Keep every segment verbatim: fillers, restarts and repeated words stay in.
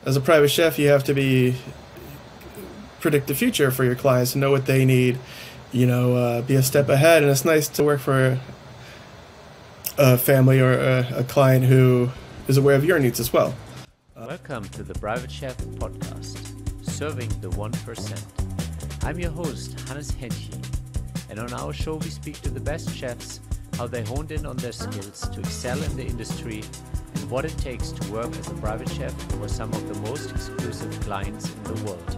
as a private chef, you have to be predict the future for your clients, know what they need, you know, uh, be a step ahead. And it's nice to work for a family or a, a client who is aware of your needs as well. Welcome to the Private Chef podcast, serving the one percent. I'm your host, Hannes Henche, and on our show we speak to the best chefs, how they honed in on their skills to excel in the industry, and what it takes to work as a private chef for some of the most exclusive clients in the world.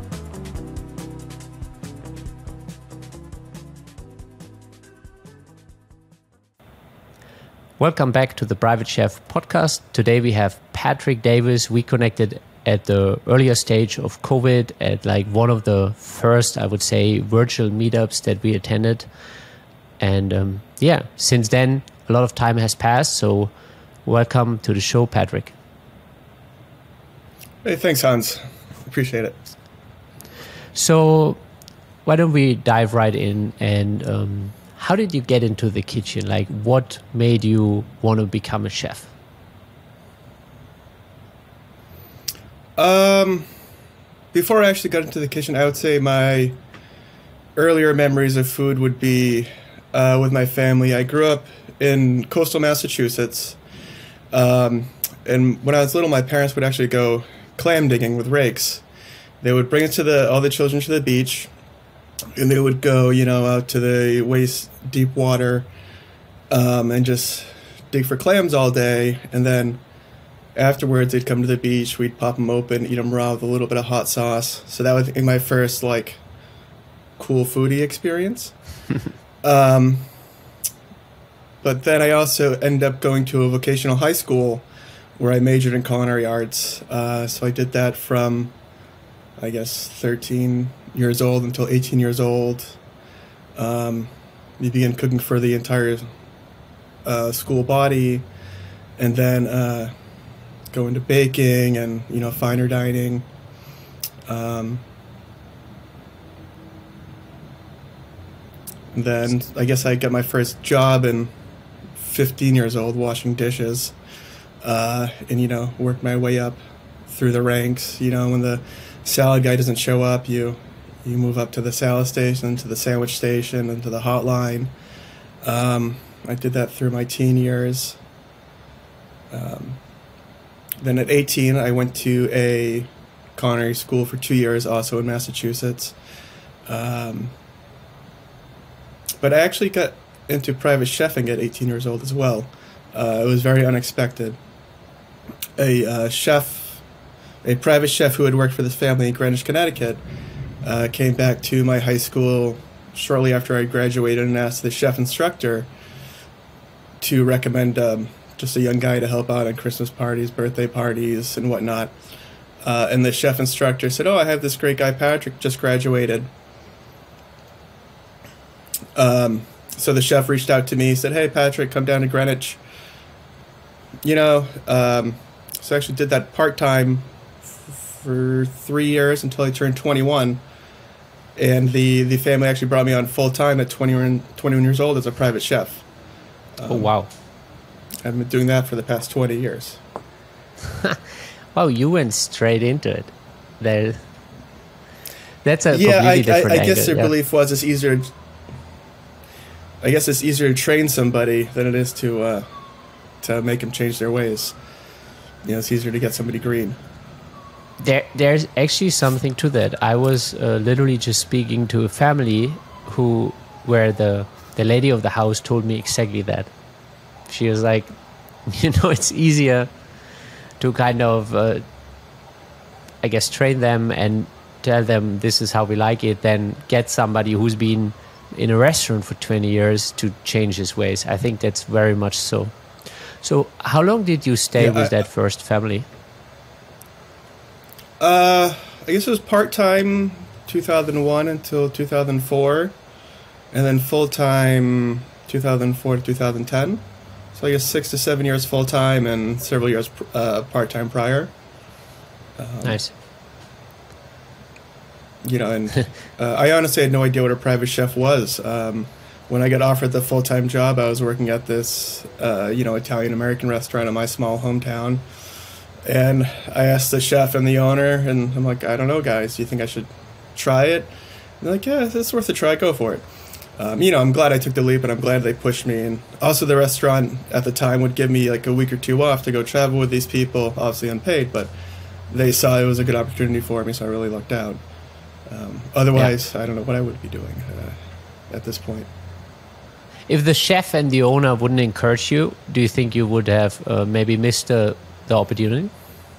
Welcome back to the Private Chef podcast. Today we have Patrick Davis. We connected at the earlier stage of COVID at like one of the first, I would say, virtual meetups that we attended. And um, yeah, since then, a lot of time has passed. So welcome to the show, Patrick. Hey, thanks, Hans. Appreciate it. So why don't we dive right in and um, how did you get into the kitchen? Like, what made you want to become a chef? Um, before I actually got into the kitchen, I would say my earlier memories of food would be uh, with my family. I grew up in coastal Massachusetts, um, and when I was little, my parents would actually go clam digging with rakes. They would bring it to the all the children to the beach, and they would go, you know, out to the waist deep water um, and just dig for clams all day. And then afterwards, they'd come to the beach. We'd pop them open, eat them raw with a little bit of hot sauce. So that was my first, like, cool foodie experience. um, but then I also ended up going to a vocational high school where I majored in culinary arts. Uh, so I did that from, I guess, thirteen years old until eighteen years old. Um, you begin cooking for the entire uh, school body, and then uh, go into baking and, you know, finer dining. Um, then I guess I got my first job in fifteen years old washing dishes, uh, and, you know, worked my way up through the ranks. You know, when the salad guy doesn't show up, you You move up to the salad station, to the sandwich station, and to the hotline. Um, I did that through my teen years. Um, then at eighteen, I went to a culinary school for two years, also in Massachusetts. Um, but I actually got into private chefing at eighteen years old as well. Uh, it was very unexpected. A uh, chef, a private chef who had worked for this family in Greenwich, Connecticut, Uh, came back to my high school shortly after I graduated and asked the chef instructor to recommend um, just a young guy to help out on Christmas parties, birthday parties, and whatnot. Uh, and the chef instructor said, "Oh, I have this great guy, Patrick, just graduated." Um, so the chef reached out to me, said, "Hey, Patrick, come down to Greenwich." You know, um, so I actually did that part-time f- for three years until I turned twenty-one. And the, the family actually brought me on full-time at twenty-one, twenty-one years old as a private chef. Um, oh, wow. I've been doing that for the past twenty years. Wow, you went straight into it. There, that's a yeah, completely I, different I, I angle. guess their yeah. belief was it's easier. I guess it's easier to train somebody than it is to uh, to make them change their ways. You know, it's easier to get somebody green. There, there's actually something to that. I was uh, literally just speaking to a family who, where the the lady of the house told me exactly that. She was like, you know, it's easier to kind of, uh, I guess, train them and tell them this is how we like it, than get somebody who's been in a restaurant for twenty years to change his ways. I think that's very much so. So, how long did you stay Yeah, with I, that first family? Uh, I guess it was part-time two thousand one until two thousand four, and then full-time two thousand four to two thousand ten. So I guess six to seven years full-time and several years uh, part-time prior. Um, Nice. You know, and uh, I honestly had no idea what a private chef was. Um, when I got offered the full-time job, I was working at this, uh, you know, Italian-American restaurant in my small hometown. And I asked the chef and the owner, and I'm like, I don't know, guys. Do you think I should try it? And they're like, yeah, it's worth a try. Go for it. Um, you know, I'm glad I took the leap, and I'm glad they pushed me. And also, the restaurant at the time would give me like a week or two off to go travel with these people, obviously unpaid, but they saw it was a good opportunity for me, so I really lucked out. Um, otherwise, yeah. I don't know what I would be doing uh, at this point. If the chef and the owner wouldn't encourage you, do you think you would have uh, maybe missed the, the opportunity?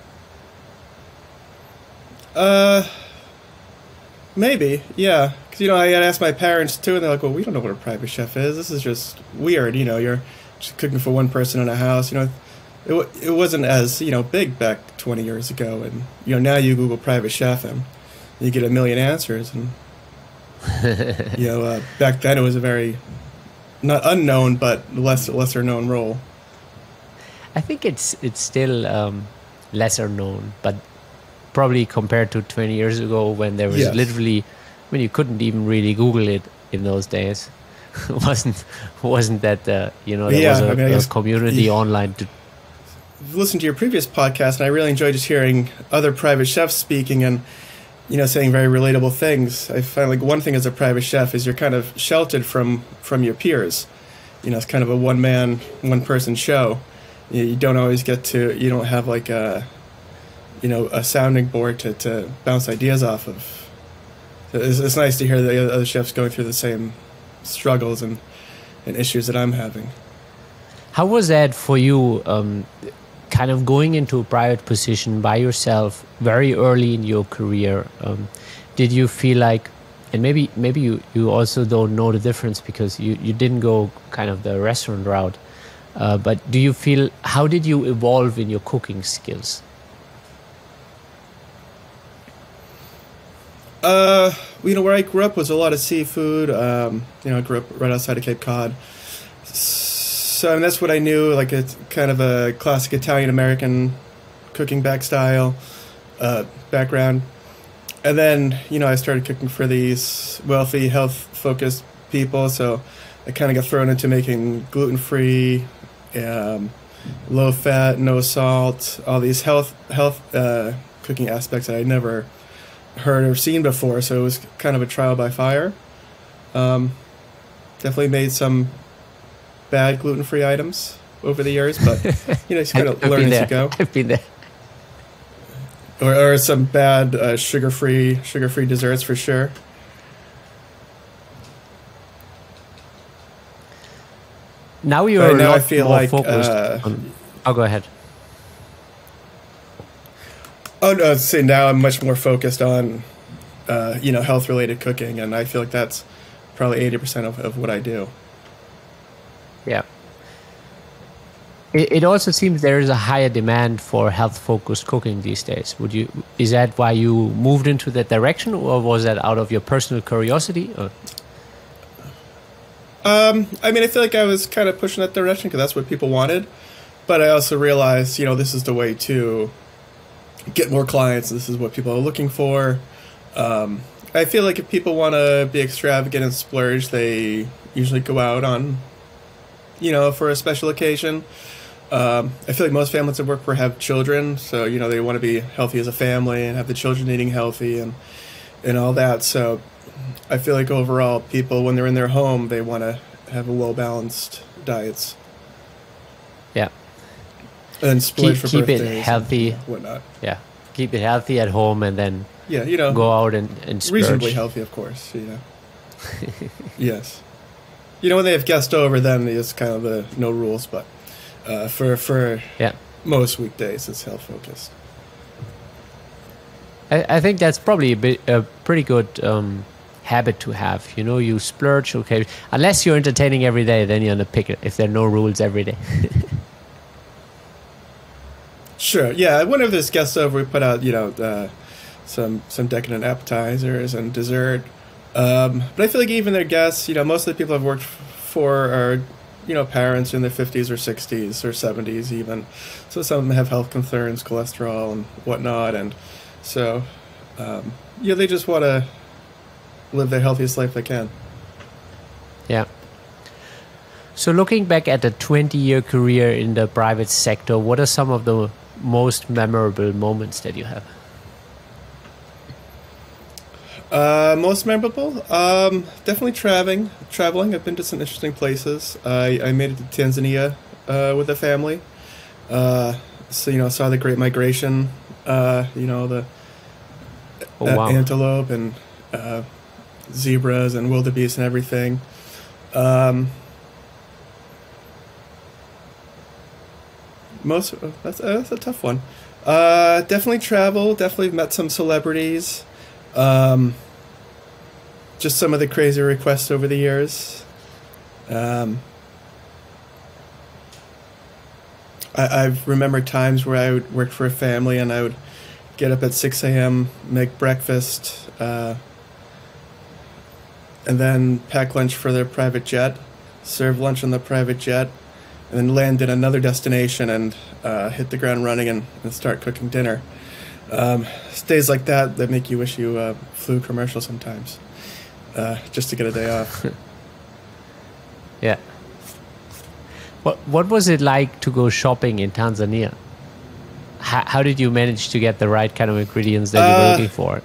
Uh, maybe, yeah. Because, you know, I had asked my parents, too, and they're like, well, we don't know what a private chef is. This is just weird, you know, you're just cooking for one person in a house, you know. It, w- it wasn't as, you know, big back twenty years ago, and, you know, now you Google private chef, and you get a million answers, and, you know, uh, back then it was a very... not unknown, but less lesser known role. I think it's it's still um, lesser known, but probably compared to twenty years ago when there was Yes. literally, when you couldn't even really Google it in those days. wasn't wasn't that uh, you know there Yeah, was a, I mean, I a guess- community yeah. online to I've listened to your previous podcast, and I really enjoyed just hearing other private chefs speaking and, you know, saying very relatable things. I find like one thing as a private chef is you're kind of sheltered from from your peers. You know, it's kind of a one man, one person show. You, you don't always get to. You don't have like a, you know, a sounding board to, to bounce ideas off of. So it's, it's nice to hear the other chefs going through the same struggles and and issues that I'm having. How was that for you, um, kind of going into a private position by yourself very early in your career? Um, did you feel like, and maybe maybe you, you also don't know the difference because you, you didn't go kind of the restaurant route, uh, but do you feel, how did you evolve in your cooking skills? Uh, you know, where I grew up was a lot of seafood. Um, you know, I grew up right outside of Cape Cod. So I mean, that's what I knew, like it's kind of a classic Italian-American cooking back style uh, background. And then, you know, I started cooking for these wealthy, health-focused people. So I kind of got thrown into making gluten-free, um, low-fat, no salt, all these health health uh, cooking aspects that I'd never heard or seen before. So it was kind of a trial by fire. Um, definitely made some bad gluten-free items over the years, but you know, you kind of learn as you go. I've been there. Or, or some bad uh, sugar-free sugar-free desserts for sure. Now you're Right a now lot I feel more like, focused uh, on, oh, go ahead. Oh no, I'd say now I'm much more focused on, uh, you know, health-related cooking, and I feel like that's probably eighty percent of, of what I do. Yeah. It, it also seems there is a higher demand for health-focused cooking these days. Would you? Is that why you moved into that direction, or was that out of your personal curiosity? Or? Um, I mean, I feel like I was kind of pushing that direction because that's what people wanted, but I also realized, you know, this is the way to get more clients. This is what people are looking for. Um, I feel like if people want to be extravagant and splurge, they usually go out on, you know, for a special occasion. Um, I feel like most families I work for have children, so, you know, they want to be healthy as a family and have the children eating healthy and, and all that. So I feel like overall people, when they're in their home, they want to have a well-balanced diets. Yeah. And splurge Keep, for keep it birthdays healthy. and whatnot. Yeah. Keep it healthy at home and then Yeah, you know, go out and, and splurge. reasonably healthy, of course. Yeah. Yes. You know, when they have guests over, then it's kind of the no rules, but uh, for for Yeah. most weekdays, it's health focused. I, I think that's probably a bit a pretty good um, habit to have. You know, you splurge, okay. Unless you're entertaining every day, then you're on the picket if there are no rules every day. Sure. Yeah. Whenever there's guests over, we put out, you know, uh, some some decadent appetizers and dessert. Um, but I feel like even their guests, you know, most of the people I've worked f- for are, you know, parents in their fifties or sixties or seventies even. So some of them have health concerns, cholesterol and whatnot. And so, um, yeah, they just want to live the healthiest life they can. Yeah. So looking back at a twenty-year career in the private sector, what are some of the most memorable moments that you have? Uh, most memorable? Um, definitely traveling. Traveling. I've been to some interesting places. I, I made it to Tanzania uh, with the family. Uh, so, you know, saw the Great Migration, uh, you know, the Oh, uh, wow. antelope and uh, zebras and wildebeest and everything. Um, most uh, that's, uh, that's a tough one. Uh, definitely travel. Definitely met some celebrities. Um, just some of the crazy requests over the years. Um, I, I've remembered times where I would work for a family and I would get up at six a.m., make breakfast, uh, and then pack lunch for their private jet, serve lunch on the private jet, and then land in another destination and uh, hit the ground running and, and start cooking dinner. Um, days like that that make you wish you uh, flew commercial sometimes, uh, just to get a day off. Yeah. What What was it like to go shopping in Tanzania? How, how did you manage to get the right kind of ingredients that you were Uh, looking for?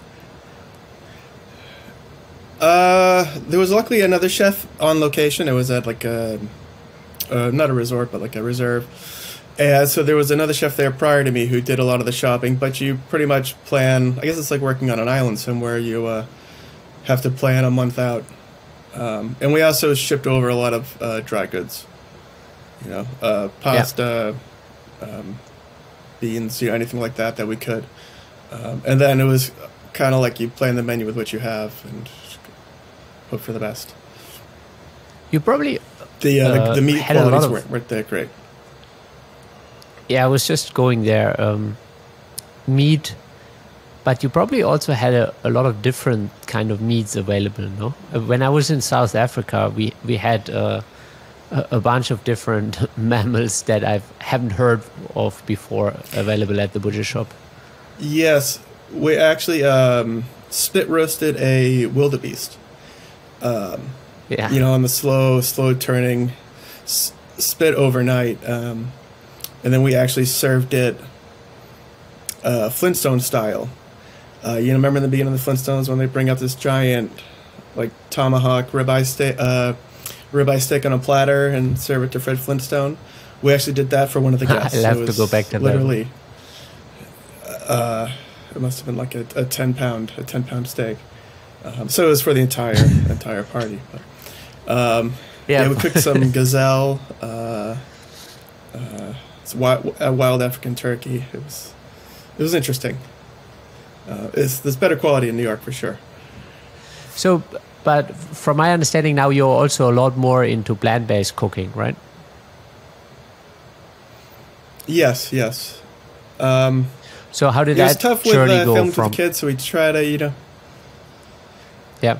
Uh, there was luckily another chef on location. It was at like a, uh, not a resort, but like a reserve. And so there was another chef there prior to me who did a lot of the shopping, but you pretty much plan, I guess it's like working on an island somewhere. You uh, have to plan a month out. Um, and we also shipped over a lot of uh, dry goods, you know, uh, pasta, um, beans, you know, anything like that that we could. Um, and then it was kind of like you plan the menu with what you have and hope for the best. You probably The uh, uh, the, the meat had a lot qualities of- weren't, weren't that great. Yeah, I was just going there. Um, meat, but you probably also had a, a lot of different kind of meats available, no? Uh, When I was in South Africa, we we had uh, a, a bunch of different mammals that I haven't heard of before available at the butcher shop. Yes, we actually um, spit roasted a wildebeest. Um, Yeah, you know, on the slow, slow turning s- spit overnight. Um, and then we actually served it uh, Flintstone style. Uh, you know, remember in the beginning of the Flintstones when they bring up this giant, like, tomahawk ribeye steak, uh, ribeye steak on a platter and serve it to Fred Flintstone? We actually did that for one of the guests. I'll have It to was go back to that. literally, uh, it must have been like a, a ten pound, a ten pound steak. Um, so it was for the entire entire party. But, um, Yeah. yeah, we cooked some gazelle, uh, uh, it's wild, a wild African turkey. It was it was interesting. Uh, it's there's better quality in New York for sure. So, but from my understanding now, you're also a lot more into plant-based cooking, right? Yes, yes. Um, So how did it was that tough with journey uh, go filming from? with the kids, so we try to you know. Yeah.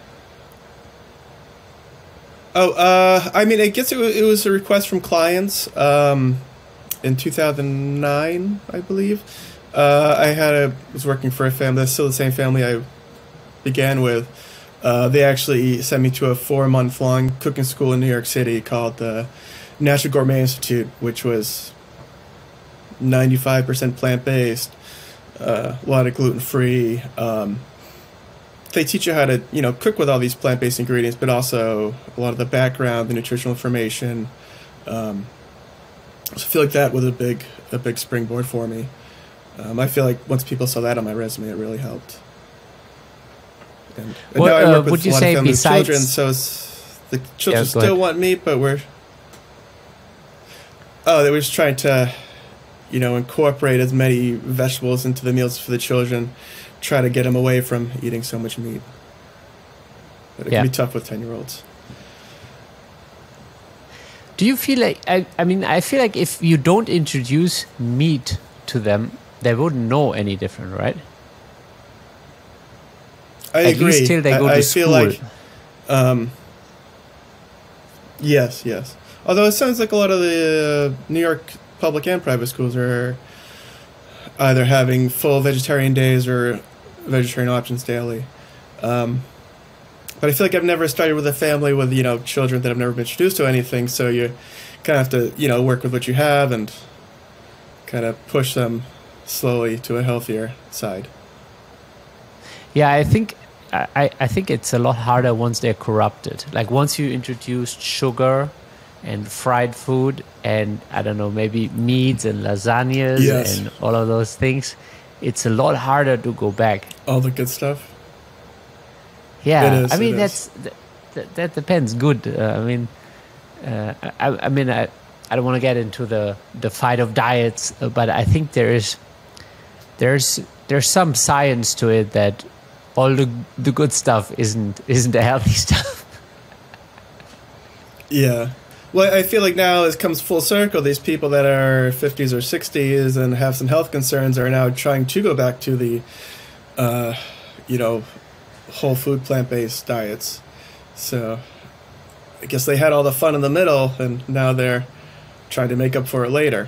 Oh, uh, I mean, I guess it was, it was a request from clients um, in two thousand nine, I believe. Uh, I had a was working for a family that's still the same family I began with. Uh, they actually sent me to a four month long cooking school in New York City called the National Gourmet Institute, which was ninety five percent plant based, uh, a lot of gluten free. Um, they teach you how to you know cook with all these plant based ingredients, but also a lot of the background, the nutritional information. Um, so I feel like that was a big a big springboard for me. Um, I feel like once people saw that on my resume, it really helped. And, and What, now I uh, work with would you a lot say of families with besides- children, so it's, the children Yeah, go still ahead. want meat, but we're oh, they were just trying to, you know, incorporate as many vegetables into the meals for the children, try to get them away from eating so much meat. But it Yeah. can be tough with ten year olds. Do you feel like, I, I mean, I feel like if you don't introduce meat to them, they wouldn't know any different, right? I At agree. least till they go I, to I school. feel like, um, yes, yes. Although it sounds like a lot of the uh, New York public and private schools are either having full vegetarian days or vegetarian options daily. Um, but I feel like I've never started with a family with, you know, children that have never been introduced to anything, so you kind of have to, you know, work with what you have and kind of push them slowly to a healthier side. Yeah, I think I, I think it's a lot harder once they're corrupted. Like once you introduce sugar and fried food and I don't know, maybe meats and lasagnas Yes. and all of those things, it's a lot harder to go back. All the good stuff. Yeah, It is, I mean it that's that, that, that depends. Good. Uh, I mean, uh, I, I mean I, I don't want to get into the, the fight of diets, uh, but I think there is there's there's some science to it that all the the good stuff isn't isn't the healthy stuff. Yeah. Well, I feel like now it comes full circle. These people that are fifties or sixties and have some health concerns are now trying to go back to the, uh, you know, whole food plant-based diets. So I guess they had all the fun in the middle, and now they're trying to make up for it later.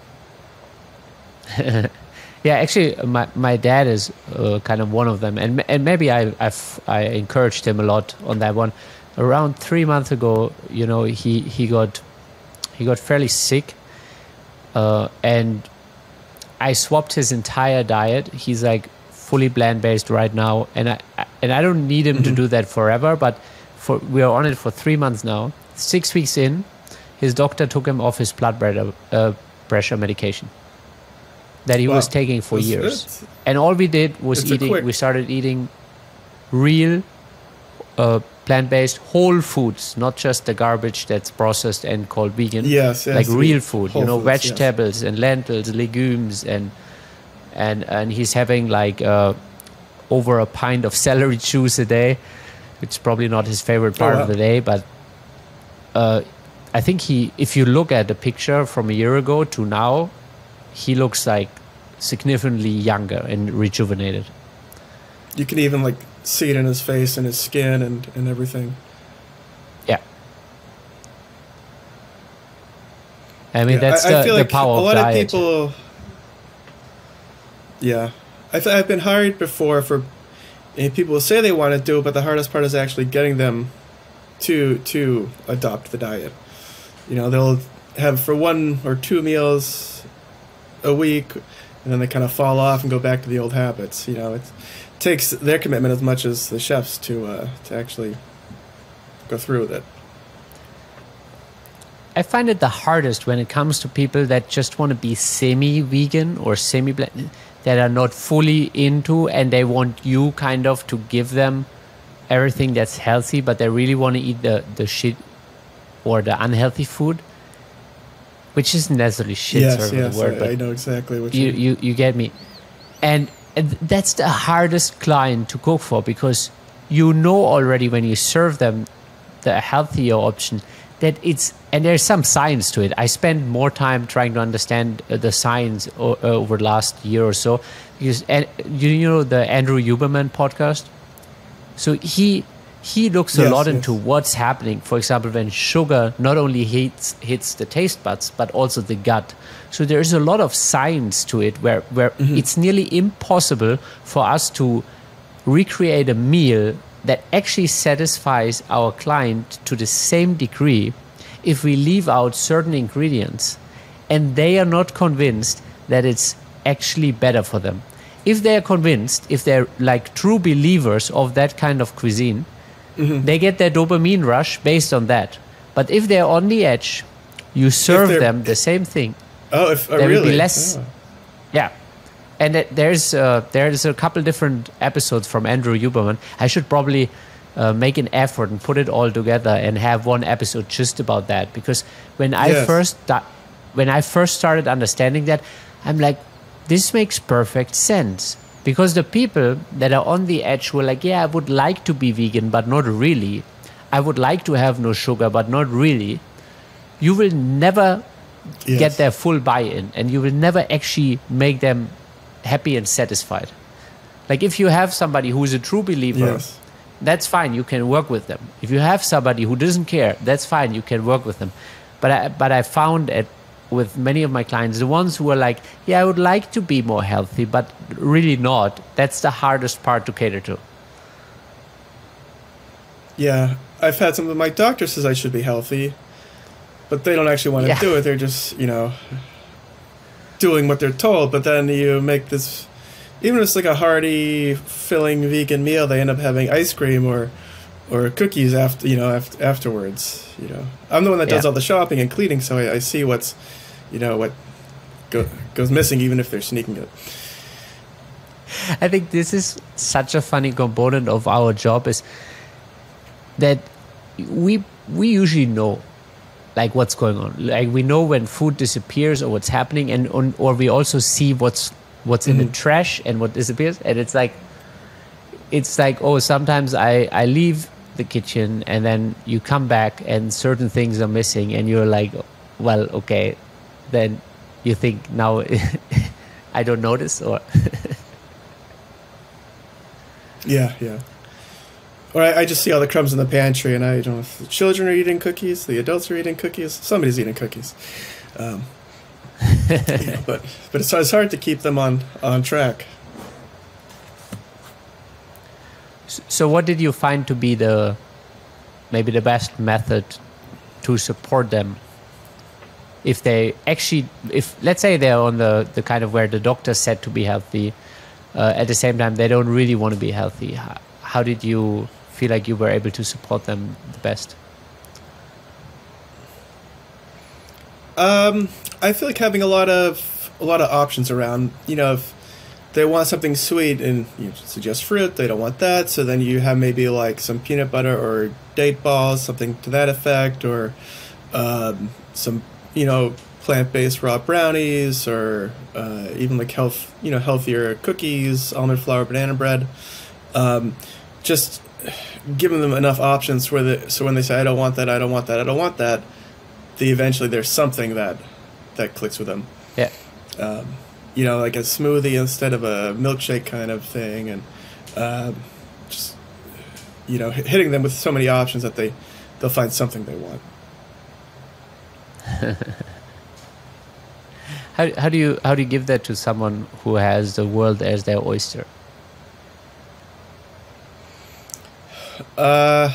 Yeah, actually, my my dad is uh, kind of one of them, and and maybe I I've, I encouraged him a lot on that one. Around three months ago, you know, he he got he got fairly sick, uh, and I swapped his entire diet. He's like fully plant based right now, and I and I don't need him mm-hmm. to do that forever. But for we are on it for three months now. Six weeks in, his doctor took him off his blood pressure uh, pressure medication that he wow. was taking for That's years. It. And all we did was it's eating. Quick... We started eating real, uh, plant-based whole foods, not just the garbage that's processed and called vegan. Yes, yes like real food. Whole you know, foods, vegetables yes. and lentils, legumes, and and and he's having like uh, over a pint of celery juice a day, which is probably not his favorite part oh, wow. of the day, but. Uh, I think he, if you look at the picture from a year ago to now, he looks like significantly younger and rejuvenated. You can even like see it in his face and his skin and, and everything. Yeah. I mean, yeah, that's I, the, I feel the like power a lot of diet. of people. Yeah. I've, I've been hired before for, and people will say they want to do it, but the hardest part is actually getting them to to adopt the diet. You know, they'll have for one or two meals a week, and then they kind of fall off and go back to the old habits. You know, it takes their commitment as much as the chefs to uh, to actually go through with it. I find it the hardest when it comes to people that just want to be semi-vegan or semi-plant, that are not fully into, and they want you kind of to give them everything that's healthy, but they really want to eat the, the shit or the unhealthy food, which isn't necessarily shit. Yes, sort of yes, the word, I, but I know exactly what you, you you you get me. And, and that's the hardest client to cook for, because you know already when you serve them the healthier option that it's, and there's some science to it. I spent more time trying to understand uh, the science o- uh, over the last year or so, because and you, you know the Andrew Huberman podcast. So he he looks a yes, lot yes. into what's happening. For example, when sugar not only hits hits the taste buds but also the gut. So there is a lot of science to it, where where mm-hmm. it's nearly impossible for us to recreate a meal that actually satisfies our client to the same degree if we leave out certain ingredients and they are not convinced that it's actually better for them. If they're convinced, if they're like true believers of that kind of cuisine, mm-hmm. they get their dopamine rush based on that. But if they're on the edge, you serve them the same thing. Oh, if oh, there really? will be less. Oh. Yeah. And it, there's uh, there's a couple different episodes from Andrew Huberman. I should probably uh, make an effort and put it all together and have one episode just about that. Because when I yes. first da- when I first started understanding that, I'm like, this makes perfect sense. Because the people that are on the edge were like, yeah, I would like to be vegan, but not really. I would like to have no sugar, but not really. You will never yes. get their full buy-in, and you will never actually make them happy and satisfied. Like if you have somebody who is a true believer, yes. that's fine, you can work with them. If you have somebody who doesn't care, that's fine, you can work with them. But I, but I found it with many of my clients, the ones who are like, yeah, I would like to be more healthy, but really not. That's the hardest part to cater to. Yeah, I've had some of my doctor says I should be healthy, but they don't actually want to yeah. do it. They're just, you know, doing what they're told, but then you make this, even if it's like a hearty, filling vegan meal, they end up having ice cream or or cookies after you know after, afterwards. You know, I'm the one that does Yeah. all the shopping and cleaning, so I, I see what's, you know, what go, goes missing, even if they're sneaking it. I think this is such a funny component of our job is that we we usually know like what's going on. Like we know when food disappears or what's happening, and on, or we also see what's what's mm-hmm. in the trash and what disappears. And it's like it's like oh, sometimes I I leave the kitchen and then you come back and certain things are missing, and you're like, well, okay, then you think now I don't notice or. Yeah, yeah. Or I, I just see all the crumbs in the pantry, and I don't know if the children are eating cookies, the adults are eating cookies, somebody's eating cookies. Um, you know, but but it's, it's hard to keep them on, on track. So what did you find to be the maybe the best method to support them? If they actually, if let's say they're on the, the kind of where the doctor said to be healthy, Uh, at the same time, they don't really want to be healthy. How, how did you feel like you were able to support them the best? Um, I feel like having a lot of a lot of options around. You know, if they want something sweet and you suggest fruit, they don't want that. So then you have maybe like some peanut butter or date balls, something to that effect, or um, some you know. plant-based raw brownies, or uh, even like health, you know, healthier cookies, almond flour, banana bread. Um, just giving them enough options where the so when they say I don't want that, I don't want that, I don't want that, they eventually there's something that that clicks with them. Yeah. Um, you know, like a smoothie instead of a milkshake kind of thing, and um, just you know hitting them with so many options that they they'll find something they want. How how do you how do you give that to someone who has the world as their oyster? Uh,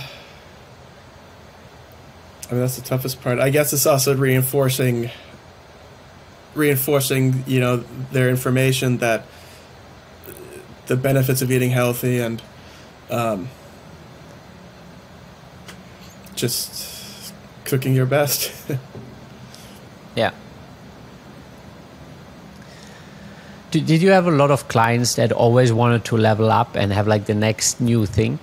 I mean that's the toughest part. I guess it's also reinforcing, reinforcing you know their information that the benefits of eating healthy and um, just cooking your best. Yeah. Did, did you have a lot of clients that always wanted to level up and have like the next new thing?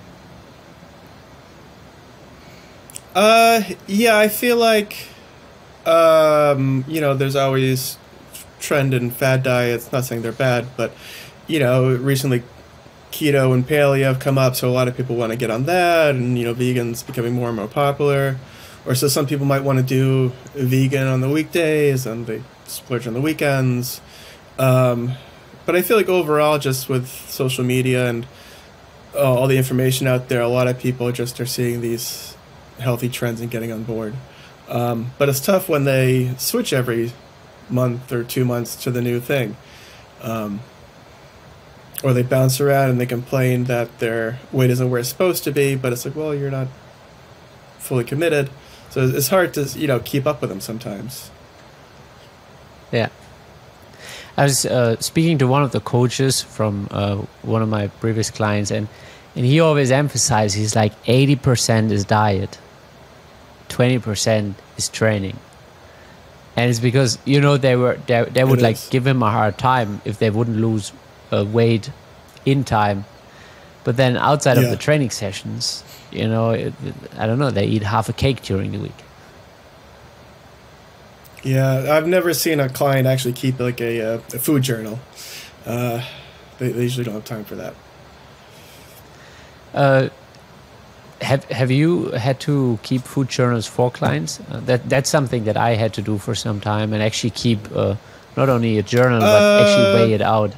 Uh, yeah, I feel like, um, you know, there's always trend and fad diets. Not saying they're bad, but, you know, recently keto and paleo have come up, so a lot of people want to get on that, and, you know, vegan's becoming more and more popular. Or so some people might want to do vegan on the weekdays, and they splurge on the weekends. Um, but I feel like overall, just with social media and uh, all the information out there, a lot of people just are seeing these healthy trends and getting on board. Um, but it's tough when they switch every month or two months to the new thing. Um, or they bounce around and they complain that their weight isn't where it's supposed to be, but it's like, well, you're not fully committed. So it's hard to, you know, keep up with them sometimes. Yeah. I was uh, speaking to one of the coaches from uh, one of my previous clients, and, and he always emphasized, he's like, eighty percent is diet, twenty percent is training. And it's because, you know, they were they, they would like give him a hard time if they wouldn't lose uh, weight in time. But then outside yeah. of the training sessions, you know, it, I don't know, they eat half a cake during the week. Yeah, I've never seen a client actually keep like a, a, a food journal. Uh, they, they usually don't have time for that. Uh, have Have you had to keep food journals for clients? Uh, that That's something that I had to do for some time, and actually keep uh, not only a journal but uh, actually weigh it out.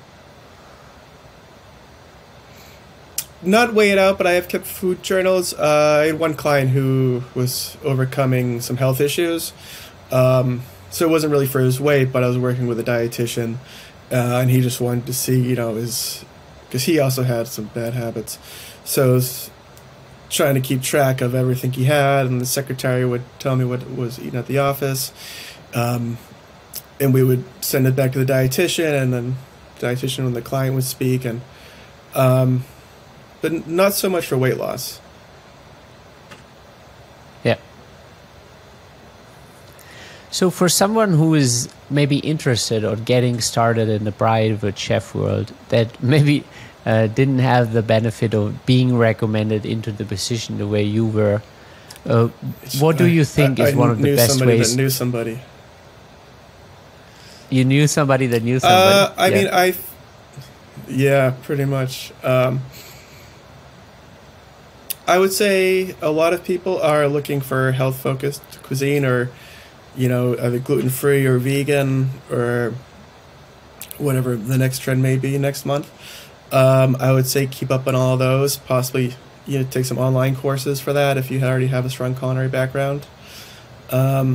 Not weigh it out, but I have kept food journals. Uh, I had one client who was overcoming some health issues. Um, so it wasn't really for his weight, but I was working with a dietitian, uh, and he just wanted to see, you know, his, because he also had some bad habits. So I was trying to keep track of everything he had, and the secretary would tell me what was eaten at the office. Um, and we would send it back to the dietitian, and then the dietitian and the client would speak, and um, but not so much for weight loss. Yeah. So for someone who is maybe interested or getting started in the private chef world, that maybe uh, didn't have the benefit of being recommended into the position the way you were, uh, what do you think I, I, is one I of the best somebody ways? That knew somebody. You knew somebody that knew somebody? Uh, I yeah. mean, I, yeah, pretty much. Um, I would say a lot of people are looking for health-focused cuisine, or, you know, either gluten-free or vegan, or whatever the next trend may be next month. Um, I would say keep up on all those. Possibly, you know, take some online courses for that if you already have a strong culinary background. Um,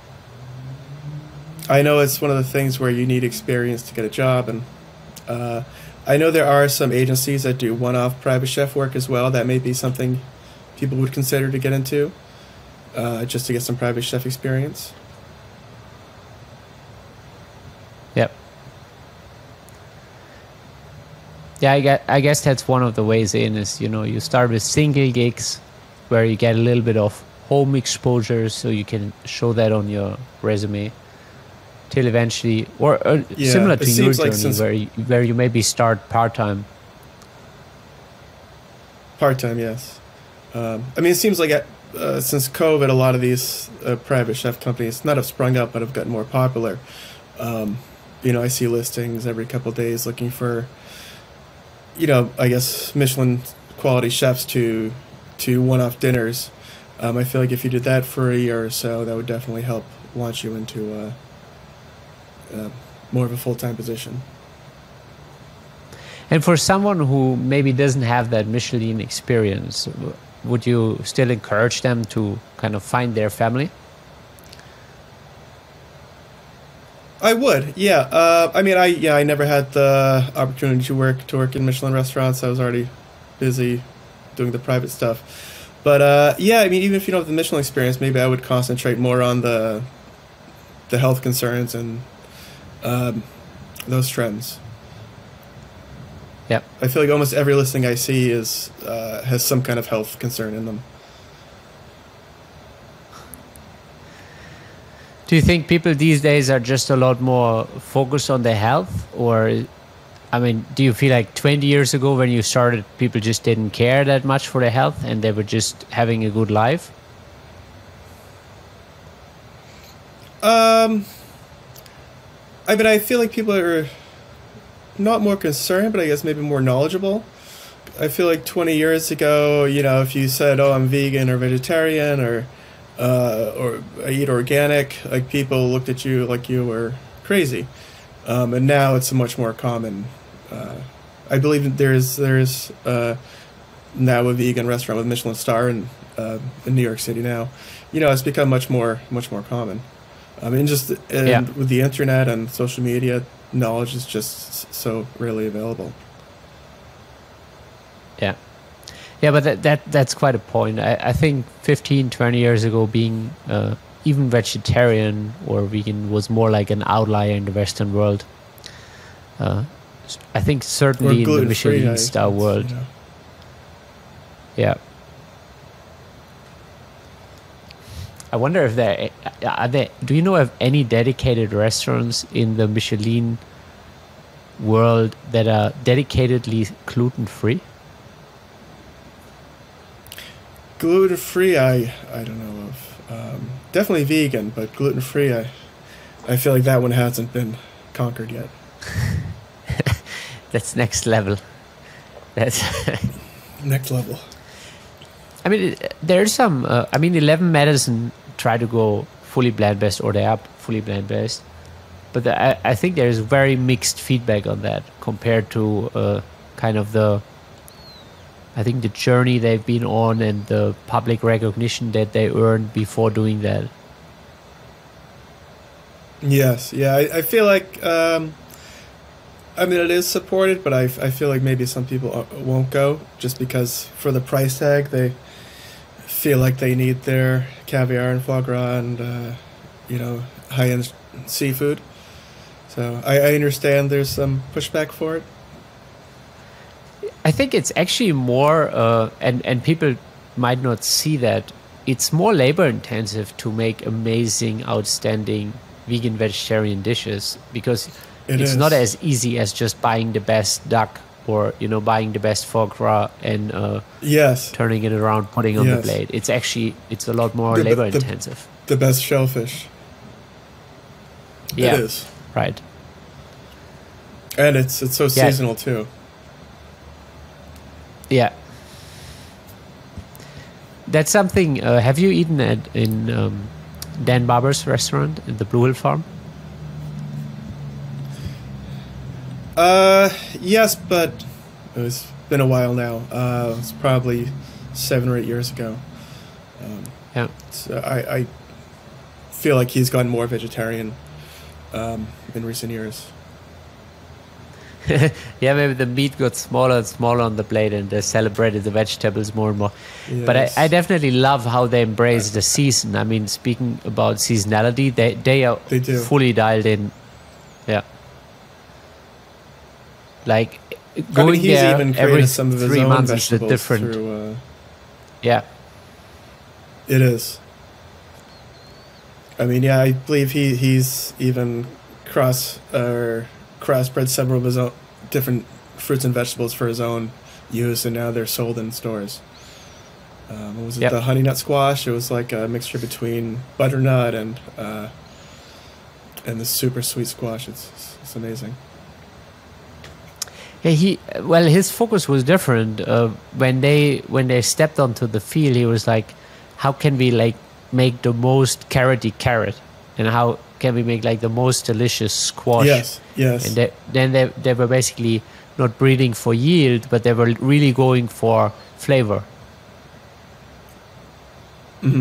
I know it's one of the things where you need experience to get a job, and uh, I know there are some agencies that do one-off private chef work as well. That may be something people would consider to get into, uh, just to get some private chef experience. Yep. Yeah, I guess, I guess that's one of the ways in is, you know, you start with single gigs where you get a little bit of home exposure so you can show that on your resume. Till eventually, or uh, Yeah, similar it to your seems like journey, since- where you, where you maybe start part time. Part-time, yes. Um, I mean, it seems like uh, since COVID, a lot of these uh, private chef companies not have sprung up, but have gotten more popular. Um, you know, I see listings every couple of days looking for, you know, I guess Michelin quality chefs to to one-off dinners. Um, I feel like if you did that for a year or so, that would definitely help launch you into uh, uh, more of a full-time position. And for someone who maybe doesn't have that Michelin experience, w- would you still encourage them to kind of find their family? I would, yeah. Uh, I mean, I yeah, I never had the opportunity to work to work in Michelin restaurants. I was already busy doing the private stuff. But uh, yeah, I mean, even if you don't have the Michelin experience, maybe I would concentrate more on the the health concerns and um, those trends. Yep. I feel like almost every listing I see is uh, has some kind of health concern in them. Do you think people these days are just a lot more focused on their health? Or, I mean, do you feel like twenty years ago when you started, people just didn't care that much for their health and they were just having a good life? Um, I mean, I feel like people are not more concerned, but I guess maybe more knowledgeable. I feel like twenty years ago, you know, if you said, "Oh, I'm vegan or vegetarian," or uh, or I eat organic, like people looked at you like you were crazy. Um, and now it's a much more common. Uh, I believe there's there's uh, now a vegan restaurant with Michelin star in uh, in New York City now. You know, it's become much more much more common. I mean, just and Yeah. with the internet and social media, knowledge is just so readily available. Yeah. Yeah, but that, that that's quite a point. I, I think fifteen, twenty years ago, being uh, even vegetarian or vegan was more like an outlier in the Western world. Uh, s- I think certainly in the gluten-free, Michelin I- star it's, world. you know. Yeah. I wonder if there are there. Do you know of any dedicated restaurants in the Michelin world that are dedicatedly gluten free? Gluten free, I I don't know of. Um, definitely vegan, but gluten free, I I feel like that one hasn't been conquered yet. That's next level. That's. Next level. I mean, it- there's some. Uh, I mean, Eleven Medicine try to go fully plant based, or they are fully plant based, but the, I, I think there is very mixed feedback on that compared to uh, kind of the. I think the journey they've been on and the public recognition that they earned before doing that. Yes, yeah, I, I feel like, um, I mean, it is supported, but I, I feel like maybe some people uh, won't go just because for the price tag, they feel like they need their caviar and foie gras and, uh, you know, high-end seafood. So I, I understand there's some pushback for it. I think it's actually more, uh, and and people might not see that, it's more labor intensive to make amazing, outstanding vegan vegetarian dishes, because It it's is. not as easy as just buying the best duck, or you know buying the best foie gras and uh, Yes. turning it around, putting on the Yes. plate. It's actually it's a lot more The- the- labor the- intensive. The best shellfish. Yeah, It is. right. And it's it's so Yeah. seasonal too. Yeah. That's something. Uh, have you eaten at in um, Dan Barber's restaurant in the Blue Hill Farm? Uh, yes, but it's been a while now. Uh, it's probably seven or eight years ago. Um, Yeah. so I, I feel like he's gone more vegetarian um, in recent years. Yeah, maybe the meat got smaller and smaller on the plate, and they celebrated the vegetables more and more. But I, Yes. I definitely love how they embrace the season. I mean, speaking about seasonality, they they are They do. fully dialed in. Yeah. Like I going mean, he's there even every created some of his three own months is a vegetables different. through. Uh, Yeah. it is. I mean, yeah, I believe he he's even cross or crossbred several of his own different fruits and vegetables for his own use, and now they're sold in stores. Um, what was it? Yep. The honey nut squash. It was like a mixture between butternut and uh, and the super sweet squash. It's it's amazing. Yeah, he well, his focus was different. Uh, when they when they stepped onto the field, he was like, "How can we like make the most carroty carrot, and how can we make like the most delicious squash?" Yes, yes. And they, then they they were basically not breeding for yield, but they were really going for flavor. hmm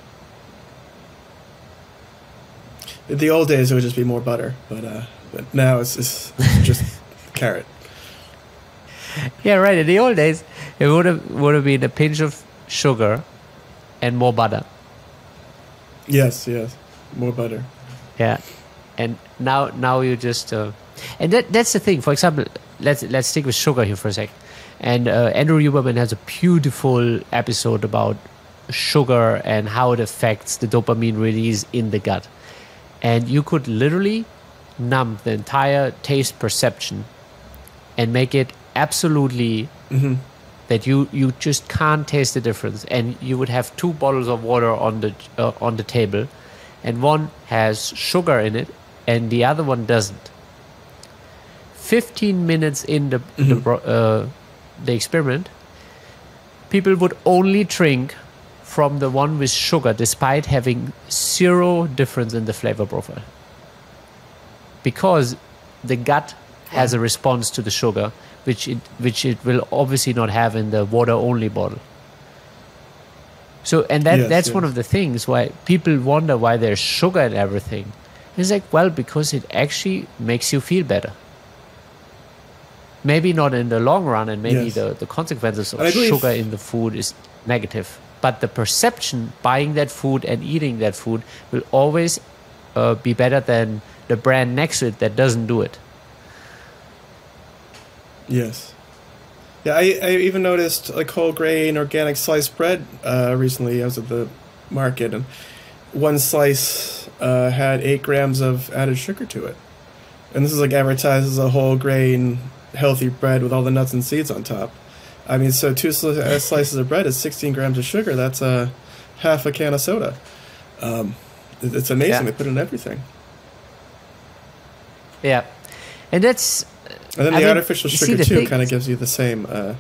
In the old days, it would just be more butter, but uh, but now it's, it's just carrot. Yeah, right. In the old days, it would have would have been a pinch of sugar and more butter. Yes, yes, more butter. Yeah, and now now you just uh, and that that's the thing. For example, let's let's stick with sugar here for a sec. And uh, Andrew Huberman has a beautiful episode about sugar and how it affects the dopamine release in the gut. And you could literally numb the entire taste perception and make it absolutely hmm that you you just can't taste the difference. And you would have two bottles of water on the uh, on the table, and one has sugar in it and the other one doesn't. fifteen minutes in the the, bro- uh, the experiment, people would only drink from the one with sugar despite having zero difference in the flavor profile, because the gut has a response to the sugar which it which it will obviously not have in the water only bottle. So and that Yes, that's one yes. of the things why people wonder why there's sugar in everything. It's like, well, because it actually makes you feel better. Maybe not in the long run, and maybe Yes. the, the consequences of And I believe- sugar in the food is negative. But the perception, buying that food and eating that food, will always uh, be better than the brand next to it that doesn't do it. Yes. Yeah, I, I even noticed like whole grain organic sliced bread uh, recently. I was at the market, and one slice uh, had eight grams of added sugar to it. And this is like advertised as a whole grain healthy bread with all the nuts and seeds on top. I mean, so two sli- uh, slices of bread is sixteen grams of sugar. That's uh, half a can of soda. Um, it- it's amazing. Yeah. They put in everything. Yeah. And that's... And then I the mean, artificial you see, sugar the too thing kind of is- gives you the same. Uh,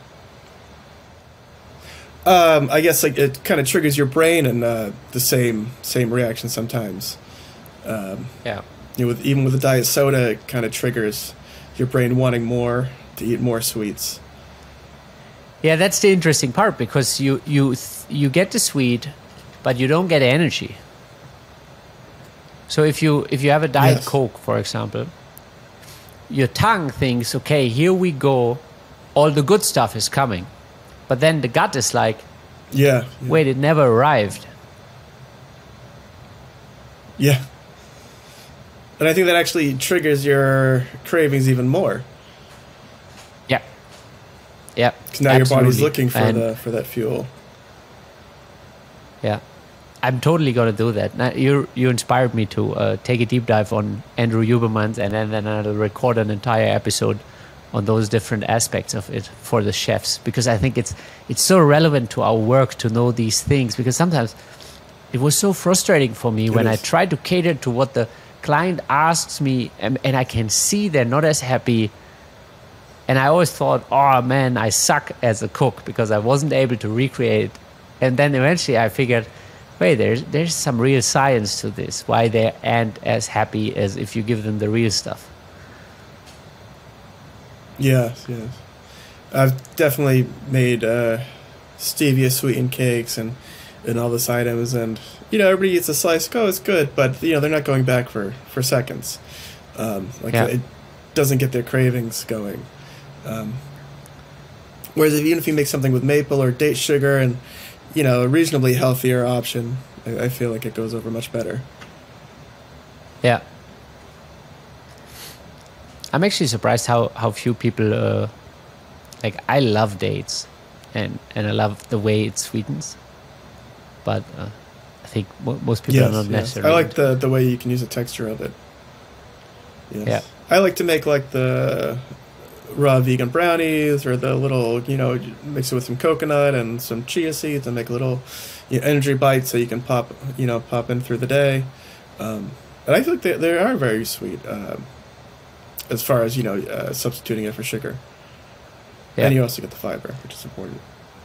um, I guess like it kind of triggers your brain and uh, the same same reaction sometimes. Um, Yeah. you know, with even with the diet soda, it kind of triggers your brain wanting more to eat more sweets. Yeah, that's the interesting part, because you you th- you get the sweet, but you don't get energy. So if you if you have a diet Yes. Coke, for example, your tongue thinks, okay, here we go, all the good stuff is coming, but then the gut is like, Yeah. Yeah. wait, it never arrived. Yeah. And I think that actually triggers your cravings even more. Yeah. Yeah. Because now absolutely. your body's looking for and the for that fuel. Yeah. I'm totally gonna do that. Now, you you inspired me to uh, take a deep dive on Andrew Huberman's, and then, then I'll record an entire episode on those different aspects of it for the chefs, because I think it's it's so relevant to our work to know these things, because sometimes it was so frustrating for me It when is. I tried to cater to what the client asks me, and, and I can see they're not as happy, and I always thought, oh man, I suck as a cook because I wasn't able to recreate. And then eventually I figured, wait, there's there's some real science to this, why they aren't as happy as if you give them the real stuff. Yes, yes. I've definitely made uh, stevia sweetened cakes and, and all this items, and you know, everybody eats a slice. Oh, it's good, but you know, they're not going back for for seconds. Um, like Yeah. it doesn't get their cravings going. Um, whereas if, even if you make something with maple or date sugar and you know, a reasonably healthier option, I, I feel like it goes over much better. Yeah. I'm actually surprised how, how few people, uh, like, I love dates, and, and I love the way it sweetens, but uh, I think mo- most people Yes, are not yes. necessarily. I like the, the way you can use the texture of it. Yes. Yeah. I like to make like the raw vegan brownies, or the little, you know, mix it with some coconut and some chia seeds and make little, you know, energy bites that you can pop, you know, pop in through the day. Um, and I feel like they, they are very sweet, um, as far as, you know, uh, substituting it for sugar. Yeah. And you also get the fiber, which is important.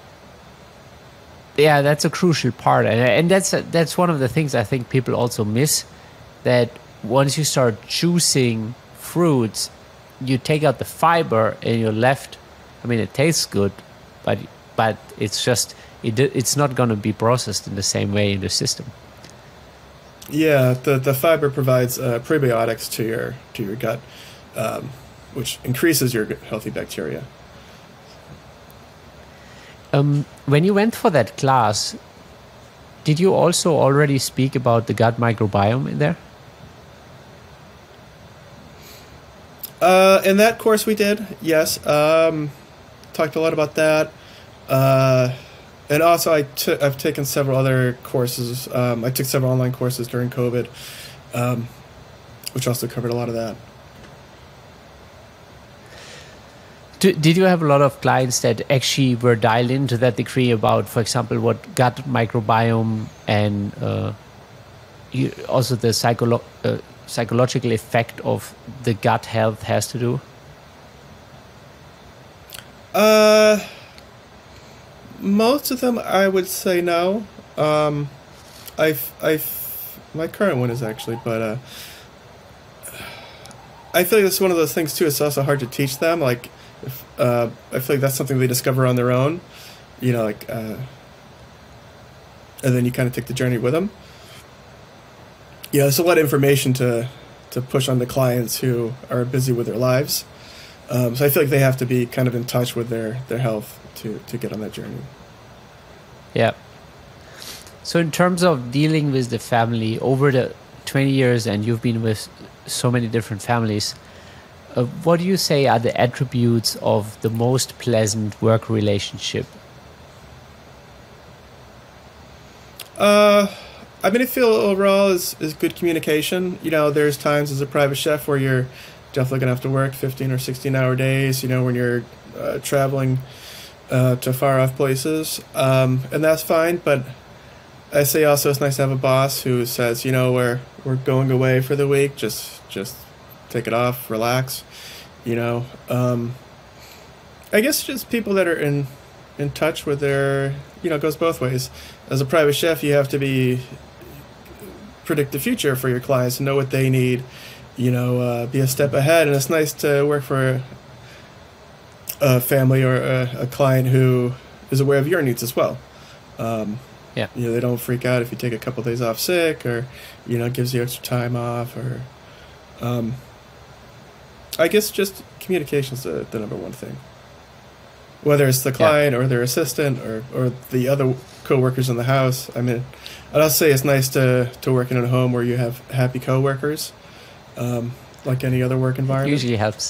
Yeah, that's a crucial part, and and that's that's one of the things I think people also miss, that once you start juicing fruits, you take out the fiber and you're left. I mean, it tastes good, but but it's just it it's not going to be processed in the same way in the system. Yeah, the the fiber provides uh, prebiotics to your to your gut, um, which increases your healthy bacteria. Um, when you went for that class, did you also already speak about the gut microbiome in there? Uh, in that course we did, yes. Um, talked a lot about that. Uh, and also I took, I've taken several other courses. Um, I took several online courses during COVID, um, which also covered a lot of that. Do, did you have a lot of clients that actually were dialed into that degree about, for example, what gut microbiome and uh, you, also the psycholo- uh, psychological effect of the gut health has to do? Uh, most of them, I would say no. Um, I've, I've, my current one is actually, but uh, I feel like it's one of those things too. It's also hard to teach them. Like, if, uh, I feel like that's something they discover on their own. You know, like, uh, and then you kind of take the journey with them. Yeah, there's a lot of information to to push on the clients who are busy with their lives. Um, so I feel like they have to be kind of in touch with their, their health to, to get on that journey. Yeah. So in terms of dealing with the family over the twenty years, and you've been with so many different families, uh, what do you say are the attributes of the most pleasant work relationship? Uh, I mean, I feel overall is, is good communication. You know, there's times as a private chef where you're definitely going to have to work fifteen or sixteen hour days, you know, when you're uh, traveling uh, to far off places. Um, and that's fine. But I say also it's nice to have a boss who says, you know, we're, we're going away for the week. Just, just take it off, relax, you know. Um, I guess just people that are in, in touch with their, you know, it goes both ways. As a private chef, you have to be predict the future for your clients and know what they need, you know, uh, be a step ahead. And it's nice to work for a family or a, a client who is aware of your needs as well. Um, Yeah. You know, they don't freak out if you take a couple days off sick, or, you know, gives you extra time off, or, um, I guess just communication is the, the number one thing. Whether it's the client yeah. or their assistant or, or the other co-workers in the house. I mean, I'd also say it's nice to, to work in a home where you have happy co-workers. um, like any other work environment. Usually helps.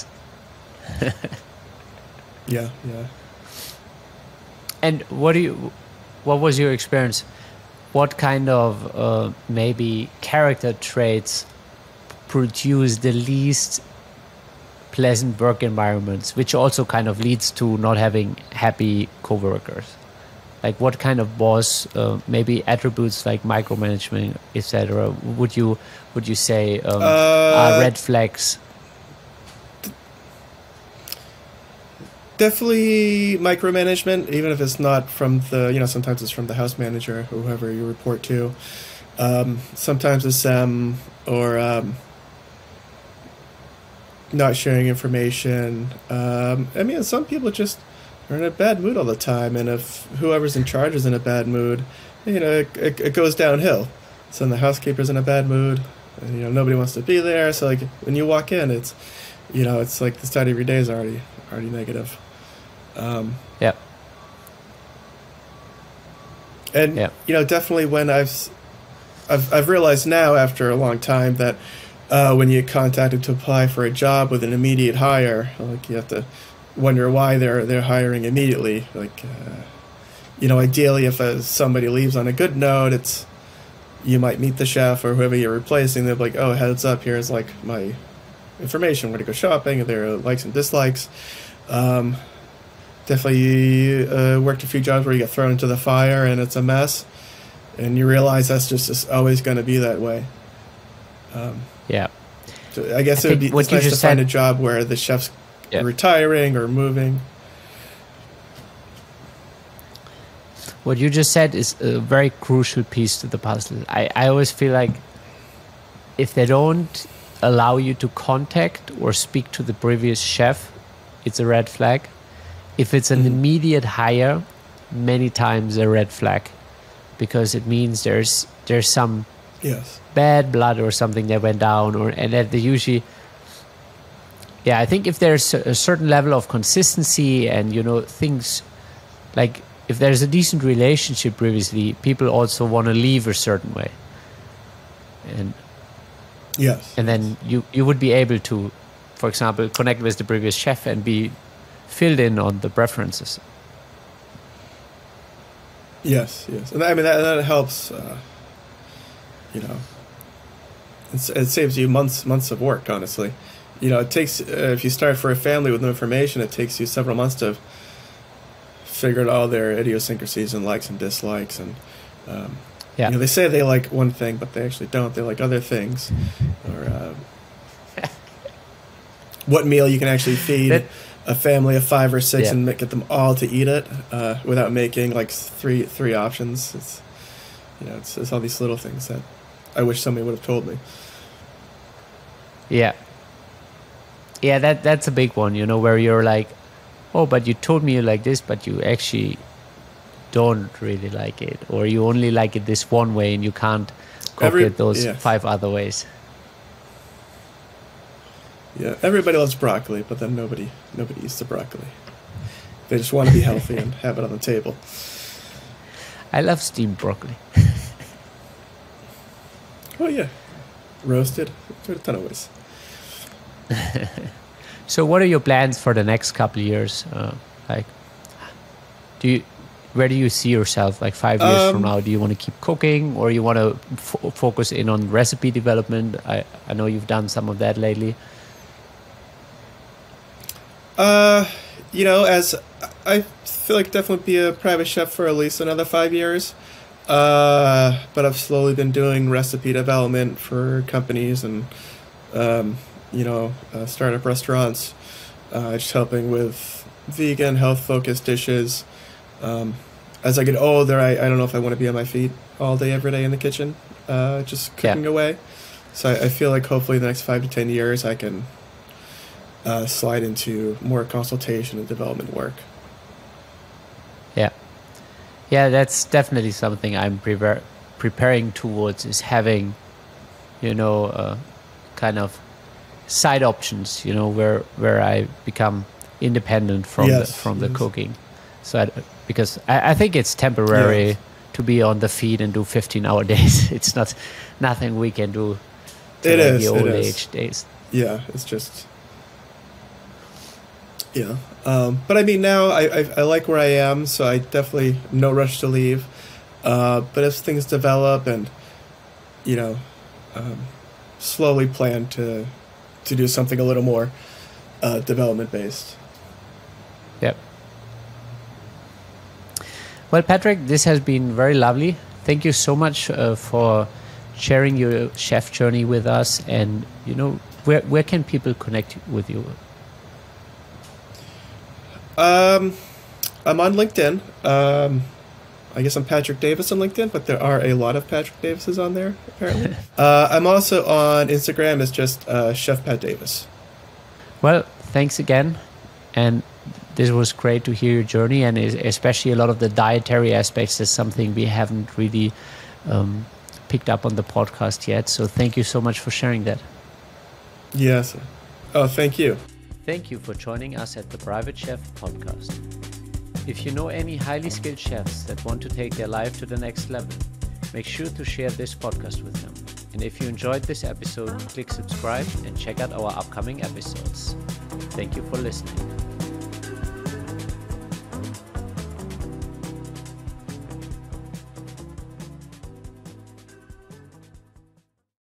Yeah, yeah. And what do you? What was your experience? What kind of uh, maybe character traits produce the least pleasant work environments, which also kind of leads to not having happy coworkers? Like what kind of boss, uh, maybe attributes like micromanagement, et cetera, would you would you say um, Uh, are red flags? Definitely micromanagement, even if it's not from the, you know, sometimes it's from the house manager or whoever you report to. Um, sometimes it's them, or um, not sharing information. Um, I mean, some people just are in a bad mood all the time, and if whoever's in charge is in a bad mood, you know, it, it, it goes downhill. So then the housekeeper's in a bad mood, and, you know, nobody wants to be there. So like when you walk in, it's, you know, it's like the start of your day is already already negative. Um, Yeah. and Yeah. you know, definitely when I've, s- I've I've realized now after a long time that uh, when you get contacted to apply for a job with an immediate hire, like you have to wonder why they're they're hiring immediately. Like, uh, you know, ideally, if uh, somebody leaves on a good note, it's, you might meet the chef or whoever you're replacing. They're like, oh, heads up, here's like my information. We're gonna go shopping. There are likes and dislikes. Um, definitely uh, worked a few jobs where you get thrown into the fire and it's a mess, and you realize that's just, just always going to be that way. Um, Yeah. so I guess I it would be think what it's you nice to just find said- a job where the chef's Yeah. retiring or moving. What you just said is a very crucial piece to the puzzle. I, I always feel like if they don't allow you to contact or speak to the previous chef, it's a red flag. If it's an Mhm. immediate hire, many times a red flag, because it means there's there's some Yes. bad blood or something that went down, or and that they usually, yeah, I think if there's a certain level of consistency and, you know, things like, if there's a decent relationship previously, people also want to leave a certain way, and Yes. and then you you would be able to, for example, connect with the previous chef and be filled in on the preferences. Yes. Yes. And I mean that that helps. Uh, you know, it's, it saves you months months of work. Honestly, you know, it takes uh, if you start for a family with no information, it takes you several months to figure out all their idiosyncrasies and likes and dislikes, and um, Yeah. you know, they say they like one thing, but they actually don't. They like other things, or um, what meal you can actually feed That- a family of five or six Yeah. and ma- get them all to eat it uh, without making like three three options. It's, you know, it's, it's all these little things that I wish somebody would have told me. Yeah. Yeah, that that's a big one, you know, where you're like, oh, but you told me you like this, but you actually don't really like it, or you only like it this one way and you can't cook Every- it those yeah. five other ways. Yeah, everybody loves broccoli, but then nobody nobody eats the broccoli. They just want to be healthy and have it on the table. I love steamed broccoli. Oh yeah, roasted. Do it a ton of ways. So what are your plans for the next couple of years? Uh, like, do you, where do you see yourself like five years Um, from now? Do you want to keep cooking, or you want to f- focus in on recipe development? I, I know you've done some of that lately. Uh, you know, as I feel like definitely be a private chef for at least another five years. Uh, but I've slowly been doing recipe development for companies and, um, you know, uh, startup restaurants, uh, just helping with vegan, health-focused dishes. Um, as I get older, I, I don't know if I want to be on my feet all day, every day in the kitchen, uh, just cooking Yeah. away. So I, I feel like hopefully in the next five to ten years I can uh, slide into more consultation and development work. Yeah. Yeah, that's definitely something I'm prepar- preparing towards, is having, you know, uh, kind of side options, you know, where where I become independent from Yes, the, from the yes. cooking. So I, because I, I think it's temporary Yes. to be on the feed and do fifteen hour days. It's not nothing we can do to It like is, the it old is. age days. Yeah, it's just, yeah. Um, but I mean, now I, I I like where I am, so I definitely no rush to leave. Uh, but as things develop, and you know, um, slowly plan to to do something a little more uh, development based. Yep. Well, Patrick, this has been very lovely. Thank you so much uh, for sharing your chef journey with us. And you know, where where can people connect with you? Um, I'm on LinkedIn. Um, I guess I'm Patrick Davis on LinkedIn, but there are a lot of Patrick Davises on there, apparently. uh, I'm also on Instagram as just uh, Chef Pat Davis. Well, thanks again. And this was great to hear your journey, and especially a lot of the dietary aspects is something we haven't really um, picked up on the podcast yet. So thank you so much for sharing that. Yes. Oh, thank you. Thank you for joining us at the Private Chef podcast. If you know any highly skilled chefs that want to take their life to the next level, make sure to share this podcast with them. And if you enjoyed this episode, click subscribe and check out our upcoming episodes. Thank you for listening.